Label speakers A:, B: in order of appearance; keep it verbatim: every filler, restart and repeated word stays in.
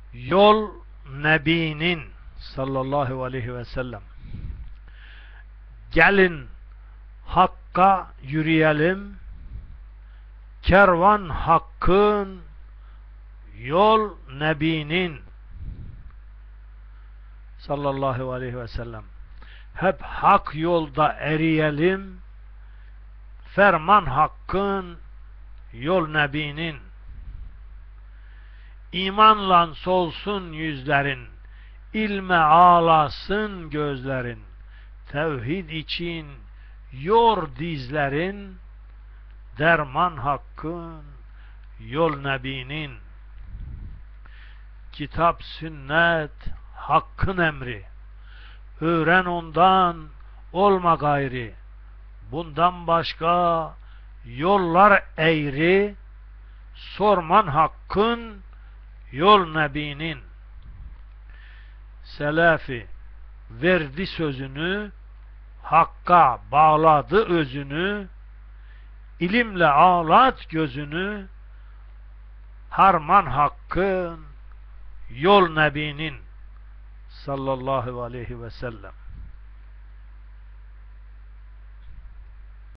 A: Yol Nebinin sallallahu aleyhi ve sellem. Gelin Hakk'a yürüyelim, kervan Hakk'ın, yol Nebinin sallallahu aleyhi ve sellem. Hep hak yolda eriyelim, ferman Hakk'ın, yol Nebinin. İmanla solsun yüzlerin, ilme ağlasın gözlerin, tevhid için yor dizlerin, derman Hakk'ın, yol Nebinin. Kitap, sünnet, Hakk'ın emri, öğren ondan, olma gayri. Bundan başka yollar eğri, sorman Hakk'ın, yol Nebinin. Selefi verdi sözünü, Hakk'a bağladı özünü, ilimle ağlat gözünü, harman Hakk'ın, yol Nebinin sallallahu aleyhi ve sellem.